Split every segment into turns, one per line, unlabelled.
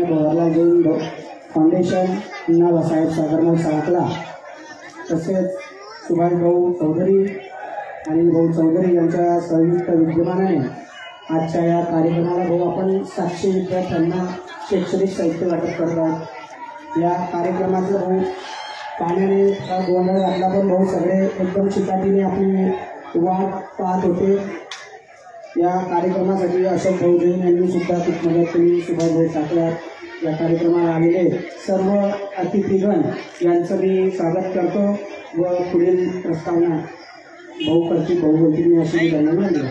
Bhavarlal Jain foundation, Nanasaheb Sagarnath Salkala, तसेच सुभाष भाऊ चौधरी आणि भाऊ चौधरी यांच्या संयुक्त विद्यमानाने आजच्या या कार्यक्रमाला भाऊ आपण 700 विद्यार्थ्यांना शैक्षणिक साहित्य वाटप करत आहोत। या कार्यक्रमाचं भाऊ पाण्याने गोंधळ घातला, पण भाऊ सगळे एकदम चिकाटीने आपली वाट पाहत होते। या कार्यक्रमासाठी अशोक भाऊ जैन यांनी सुद्धा खूप मदत केली। सुभाष भाऊ साळकला या कार्यक्रमाला आलेले सर्व अतिथीगण यांचं मी स्वागत करतो व पुढील प्रस्तावना भाऊ करतील, भाऊ बोलतील, मी अशी त्यांना मानली।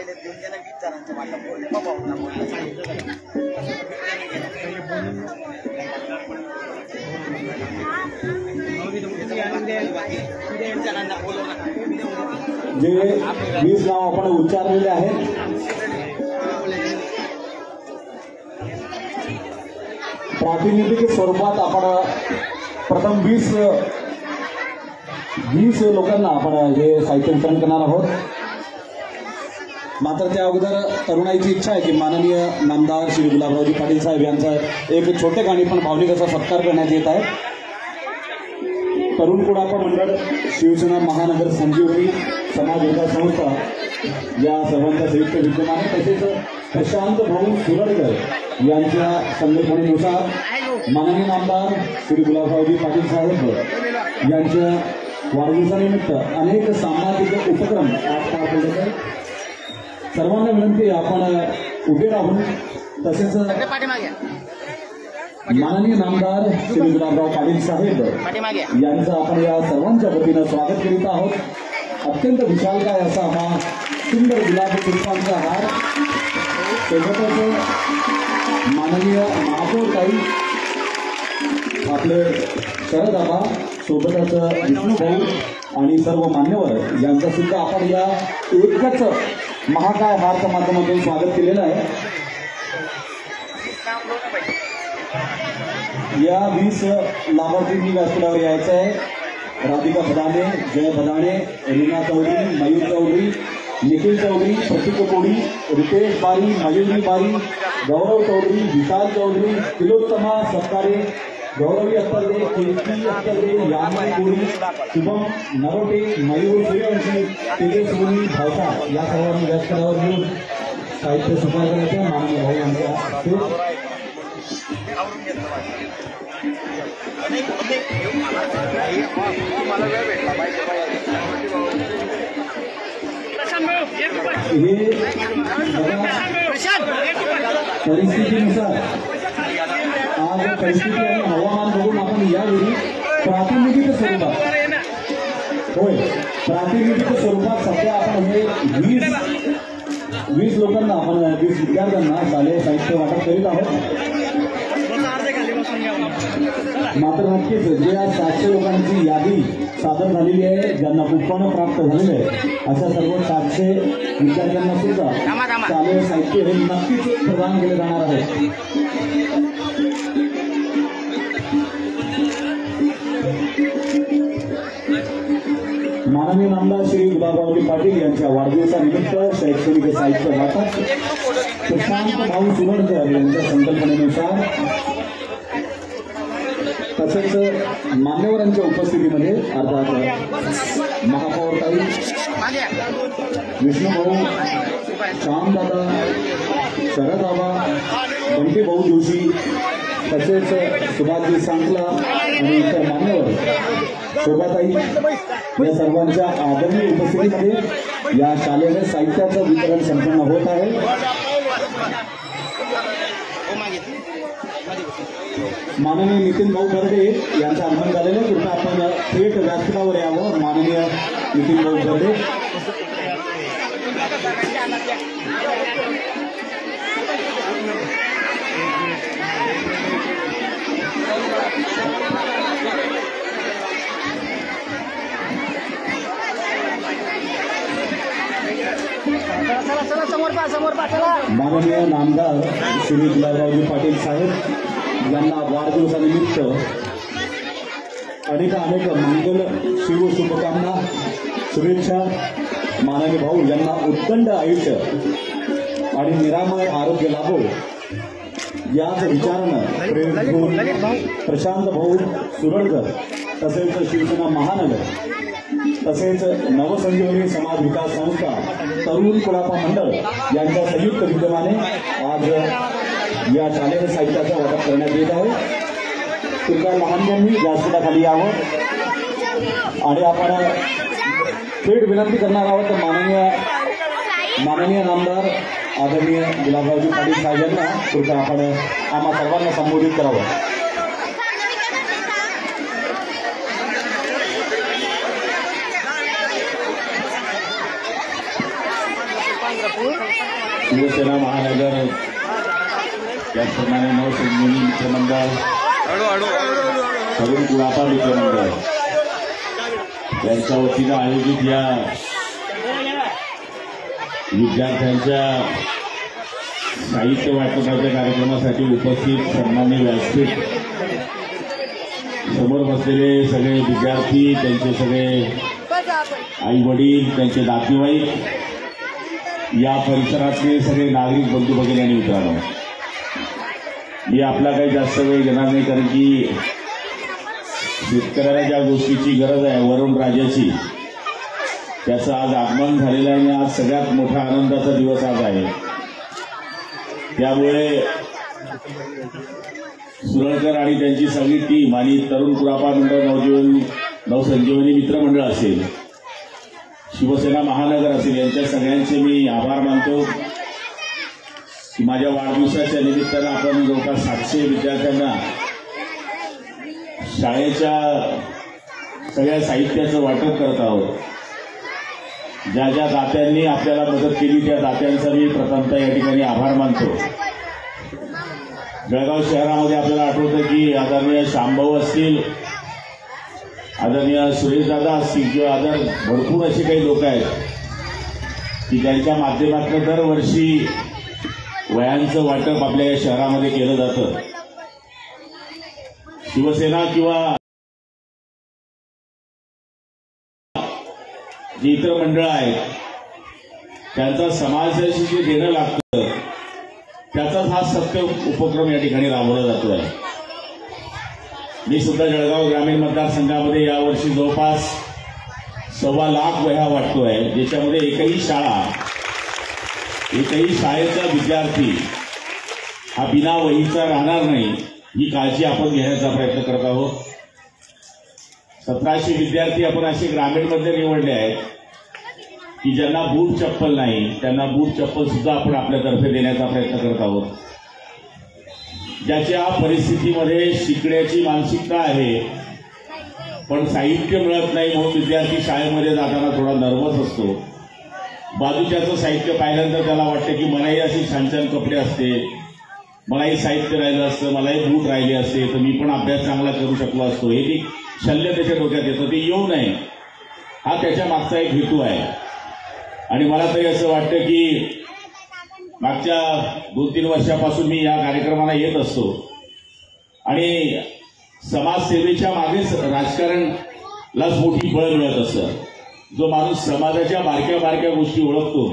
जे 20 नाव आपण उच्चारलेले आहेत प्रातिनिधिक स्वरूपात आपण प्रथम 20 लोकांना आपण हे साहित्य वितरण करणार आहोत। मात्र त्या अगोदर तरुणाईची इच्छा आहे की माननीय नामदार श्री गुलाबरावजी पाटील साहेब यांचा एक छोटे गाणी पण भावनिक असा सत्कार करण्यात येत आहे। तरुण कुडापा मंडळ, शिवसेना महानगर संजीवनी समाज विकास संस्था या सर्वांच्या संयुक्त विद्यमाने तसेच प्रशांत भाऊ सुरडकर यांच्या संकल्पनेनुसार माननीय नामदार श्री गुलाबरावजी पाटील साहेब यांच्या वाढदिवसानिमित्त अनेक सामाजिक उपक्रम आज पार पडले आहेत। सर्वांना विनंती आपण उभे राहून तसेच माननीय नामदार श्री गुलाबराव पाटील साहेब यांचं आपण या सर्वांच्या वतीनं स्वागत करीत आहोत। अत्यंत विशालकाय असा हा सुंदर गुलाब पुष्पांचा हार सोबतच माननीय महापौरताई आपले शरद आबा सोबतच विष्णुभाऊ आणि सर्व मान्यवर यांचं सुद्धा आपण या एकच महाकाय हारच्या माध्यमातून स्वागत केलेलं आहे। या 20 लाभार्थींनी व्यासपीठावर यायचं आहे। राधिका भदाणे, जय भदाणे, रीना चौधरी, मयूर चौधरी, निखिल चौधरी, प्रतीक कोडी, रितेश बारी, मयूरी बारी, गौरव चौधरी, विशाल चौधरी, तिलोत्तमा सत्कारे, गौरवी अत्तरदे, कीर्ती अत्तरदे, यामिनी कोडी, शुभम नरोटे, मयूर सूर्यवंशी, तेजस मुनी, भावसा या सर्वांनी व्यासपीठावर येऊन साहित्य स्वीकार करायचं। माननीय भाऊ यांच्या परिस्थितीनुसार आज परिस्थिती आणि हवामान बघून आपण यावेळी प्रातिनिधिक स्वरूपात प्रातिनिधिक स्वरूपात सध्या आपण हे 20 लोकांना आपण 20 विद्यार्थ्यांना शालेय साहित्य वाटप करीत आहोत। मात्र नक्कीच जे आज 700 लोकांची यादी सादर झालेली आहे, ज्यांना कुपन प्राप्त झालेले आहे, अशा सर्व 700 विद्यार्थ्यांना सुद्धा शालेय साहित्य हे नक्कीच प्रदान केले जाणार आहे। माननीय नामदार श्री गुलाबरावजी पाटील यांच्या वाढदिवसानिमित्त शैक्षणिक साहित्य वाटप प्रशांत भाऊ सुरडकर यांच्या संकल्पनेनुसार तसेच मान्यवरांच्या उपस्थितीमध्ये अर्थात महापौरताई, विष्णुभाऊ, श्यामदादा, शरद आबा, बंटी भाऊ जोशी तसेच सुभाषजी साळकला आणि इतर मान्यवर, शोभाताई या सर्वांच्या आदरणीय उपस्थितीमध्ये या शालेय साहित्याचं वितरण संपन्न होत आहे। माननीय नितीन भाऊ बर्डे यांचं आगमन झालेलं, कृपया आपण थेट व्यासपीठावर यावं। माननीय नितीन भाऊ बर्डे माननीय नामदार श्री गुलाबरावजी पाटील साहेब यांना वाढदिवसानिमित्त अनेक मंगल शिव शुभकामना शुभेच्छा। माननीय भाऊ यांना उत्तंड आयुष्य आणि निरामय आरोग्य लाभो याच विचारानं प्रेरित होऊन प्रशांत भाऊ सुरळकर तसेच शिवसेना महानगर तसेच नवसंजीवनी समाज विकास संस्था तरुण कुडापा मंडळ यांच्या संयुक्त विद्यमाने आज या शालेय साहित्याचं वाटप करण्यात येत आहे. कृपया लहानग्यांनी व्यासपीठाखाली यावं आणि आपण थेट विनंती करणार आहोत माननीय नामदार आदरणीय गुलाबरावजी पाटील साहेब यांना कृपया आपण आम्हा सर्वांना संबोधित करावं. शिवसेना महानगर त्याचप्रमाणे नवसंजीवनी मित्रमंडळ तरुण कुडापा मित्रमंडळ यांच्या वतीनं आयोजित या विद्यार्थ्यांच्या साहित्य वाटपाच्या कार्यक्रमासाठी उपस्थित सन्माननीय व्यासपीठ समोर बसलेले सगळे विद्यार्थी, त्यांचे सगळे आई वडील, त्यांचे नातेवाईक, या परिसरातले सगळे नागरिक बंधू भगिनी आणि मित्रांनो, मी आपला काही जास्त वेळ घेणार नाही, कारण की शेतकऱ्याला ज्या गोष्टीची गरज आहे वरुण राजाची, त्याचं आज आगमन झालेलं आहे आणि आज सगळ्यात मोठा आनंदाचा दिवस आज आहे. त्यामुळे सुरळकर आणि त्यांची सगळी टीम आणि तरुण कुडापा मंडळ, नवसंजीवनी मित्रमंडळ असेल, शिवसेना महानगर असेल, यांच्या सगळ्यांचे मी आभार मानतो की माझ्या वाढदिवसाच्या निमित्तानं आपण जवळपास 700 विद्यार्थ्यांना शाळेच्या सगळ्या साहित्याचं वाटप करत आहोत. ज्या ज्या दात्यांनी आपल्याला मदत केली त्या दात्यांचा मी प्रथमतः या ठिकाणी आभार मानतो. जळगाव शहरामध्ये आपल्याला आठवतं की आदरणीय शामभाऊ असतील, आदरणीय सुरेशदादा असतील किंवा भरपूर असे काही लोक आहेत की ज्यांच्या माध्यमातून दरवर्षी वह्यांचं वाटप आपल्या या शहरामध्ये केलं जातं. शिवसेना किंवा जी इतर मंडळं आहेत त्यांचा समाजाशी जे देणं लागतं त्याचाच हा सत्य उपक्रम या ठिकाणी राबवला जातो आहे. मी सुद्धा जळगाव ग्रामीण मतदारसंघामध्ये यावर्षी जवळपास 1.25 लाख वह्या वाटतो आहे, ज्याच्यामध्ये एकही शाळेचा विद्यार्थी हा बिना वहीचा राहणार नाही ही काळजी आपण घेण्याचा प्रयत्न करत आहोत. 1700 विद्यार्थी आपण असे ग्रामीणमध्ये निवडले आहेत की ज्यांना बूट चप्पल नाही, त्यांना बूट चप्पल सुद्धा आपण आपल्यातर्फे देण्याचा प्रयत्न करत आहोत. ज्याच्या परिस्थितीमध्ये शिकण्याची मानसिकता आहे पण साहित्य मिळत नाही म्हणून विद्यार्थी शाळेमध्ये जाताना थोडा नर्वस असतो. बाजूच्याचं साहित्य पाहिल्यानंतर त्याला वाटतं की मलाही अशी छान छान कपडे असते, मलाही साहित्य राहिलं असतं, मलाही बूट राहिले असते तर मी पण अभ्यास चांगला करू शकलो असतो. हे ती शल्य त्याच्या डोक्यात येतं, ते येऊ नये हा त्याच्या मागचा एक हेतू आहे. आणि मला तरी असं वाटतं की मागच्या 2-3 वर्षापासून मी या कार्यक्रमाला येत असतो आणि समाजसेवेच्या मागेच राजकारणालाच मोठी बळ मिळत असतं. जो माणूस समाजाच्या बारक्या बारक्या गोष्टी ओळखतो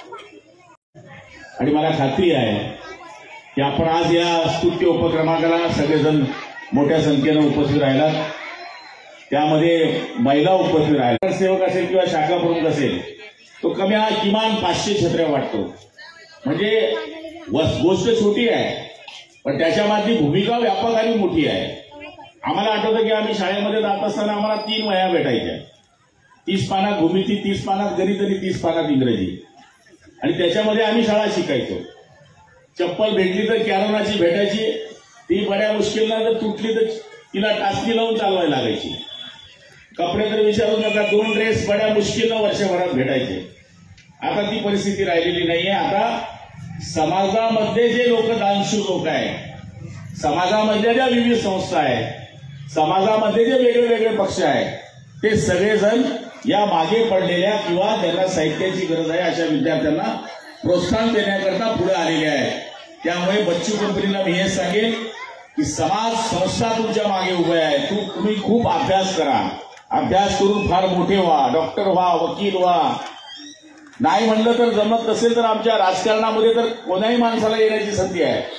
आणि मला खात्री आहे की आपण आज या स्तुत्य उपक्रमाला सगळेजण मोठ्या संख्येनं उपस्थित राहिलात. त्यामध्ये महिला उपस्थित राहिला, सेवक असेल किंवा शाखा प्रमुख असेल तो किमान 500 छत्र्या वाटतो. म्हणजे गोष्ट छोटी आहे पण त्याच्यामधली भूमिका व्यापक आणि मोठी आहे. आम्हाला आठवतं की आम्ही शाळेमध्ये जात असताना आम्हाला 3 वह्या भेटायच्या, 30 पानात भूमिती, 30 पानात गणित आणि 30 पानात इंग्रजी, आणि त्याच्यामध्ये आम्ही शाळा शिकायचो. चप्पल भेटली तर कॅरोनाची भेटायची, ती बड्या मुश्किलनं जर तुटली तर तिला टाचणी लावून चालवायला लागायची. कपडे तर विचारू नका, 2 ड्रेस बड्या मुश्किलनं वर्षभरात भेटायचे. आता ती परिस्थिती राहिलेली नाहीये. आता समाजामध्ये जे लोक दानशूर लोक आहेत, समाजामधल्या ज्या विविध संस्था आहेत, समाजामध्ये जे वेगळे वेगळे पक्ष आहेत, ते सगळेजण या मागे पडलेल्या किंवा ज्यांना साहित्याची गरज आहे अशा विद्यार्थ्यांना प्रोत्साहन देण्याकरता पुढे आलेले आहेत. त्यामुळे बच्चू कंपनीला मी हे सांगेन की समाज संस्था तुमच्या मागे उभे आहे. तुम्ही खूप अभ्यास करा, अभ्यास करून फार मोठे व्हा, डॉक्टर व्हा, वकील व्हा. नाही म्हणलं तर जमत नसेल तर आमच्या राजकारणामध्ये तर कोणाही माणसाला येण्याची संधी आहे.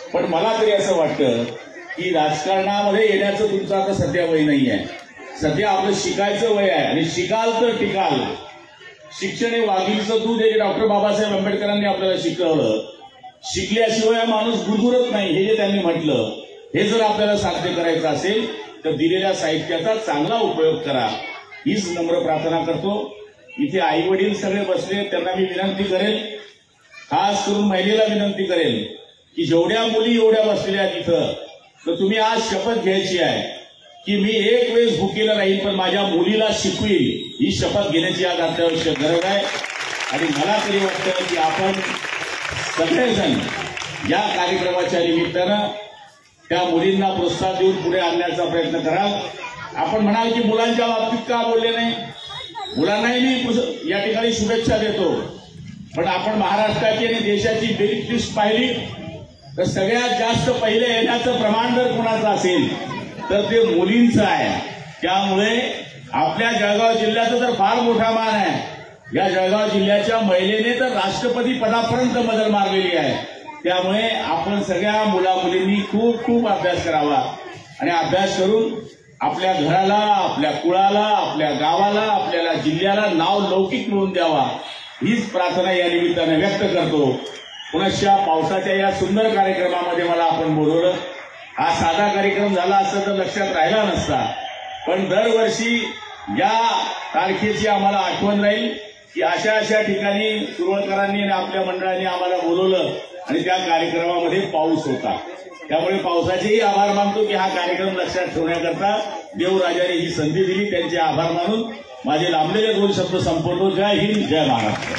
पण मला तरी असं वाटतं की राजकारणामध्ये येण्याचं तुमचं आता सध्या वय नाही आहे. सध्या आपलं शिकायचं वय आहे आणि शिकाल तर टिकाल. शिक्षण हे वाघीचं दूध हे डॉक्टर बाबासाहेब आंबेडकरांनी आपल्याला शिकवलं. शिकल्याशिवाय माणूस गुरगुरत नाही हे जे त्यांनी म्हटलं, हे जर आपल्याला साध्य करायचं असेल तर दिलेल्या साहित्याचा चांगला उपयोग करा, हीच नम्र प्रार्थना करतो. इथे आई वडील सगळे बसले, त्यांना मी विनंती करेल, खास करून महिलेला विनंती करेल की जेवढ्या मुली एवढ्या बसलेल्या आहेत इथं, तर तुम्ही आज शपथ घ्यायची आहे की मी एक वेळेस भुकेला राहील पण माझ्या मुलीला शिकवील, ही शपथ घेण्याची आज अत्यावश्यक गरज आहे. आणि मला तरी वाटतं की आपण सगळेजण या कार्यक्रमाच्या निमित्तानं त्या मुलींना प्रोत्साहन देऊन पुढे आणण्याचा प्रयत्न कराल. आपण म्हणाल की मुलांच्या बाबतीत का बोलले नाही, मुलांनाही मी या ठिकाणी शुभेच्छा देतो. पण आपण महाराष्ट्राची आणि देशाची मेरिट लिस्ट पाहिली तर सगळ्यात जास्त पहिले येण्याचं प्रमाण जर कोणाचं असेल तर ते मुलींचं आहे. त्यामुळे आपल्या जळगाव जिल्ह्याचा तर फार मोठा मान आहे. या जळगाव जिल्ह्याच्या महिलेने तर राष्ट्रपती पदापर्यंत मजल मारलेली आहे. त्यामुळे आपण सगळ्या मुला मुलींनी खूप खूप अभ्यास करावा आणि अभ्यास करून आपल्या घराला, आपल्या कुळाला, आपल्या गावाला, आपल्याला जिल्ह्याला नाव लौकिक मिळवून द्यावा, हीच प्रार्थना या निमित्ताने व्यक्त करतो. पुनश्च पावसाच्या या सुंदर कार्यक्रमामध्ये मला आपण बोलवलं. हा साधा कार्यक्रम झाला असता तर लक्षात राहिला नसता, पण दरवर्षी या तारखेची आम्हाला आठवण राहील की अशा अशा ठिकाणी सुरवळकरांनी आणि आपल्या मंडळाने आम्हाला बोलवलं आणि त्या कार्यक्रमामध्ये पाऊस होता. त्यामुळे पावसाचेही आभार मानतो की हा कार्यक्रम लक्षात ठेवण्याकरता देवराजाने ही संधी दिली. त्यांचे आभार मानून माझे लांबलेले 2 शब्द संपवतो. जय हिंद, जय महाराष्ट्र.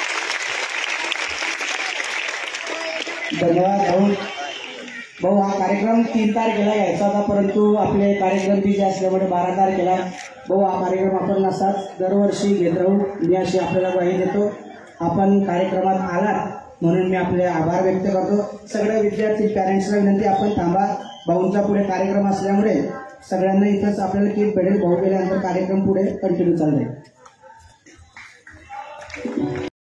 धन्यवाद भाऊ. हा कार्यक्रम 3 तारखेला यायचा होता, परंतु आपले कार्यक्रम बिझी असल्यामुळे 12 तारखेला. भाऊ, हा कार्यक्रम आपण असाच दरवर्षी घेत राहू, मी अशी आपल्याला ग्वाही देतो. आपण कार्यक्रमात आलात म्हणून मी आपले आभार व्यक्त करतो. सगळ्या विद्यार्थी पॅरेंट्सला विनंती, आपण थांबा. भाऊंचा पुढे कार्यक्रम असल्यामुळे सगळ्यांना इथंच आपल्याला किट भेटेल. भाऊ गेल्यानंतर कार्यक्रम पुढे कंटिन्यू चालू आहे.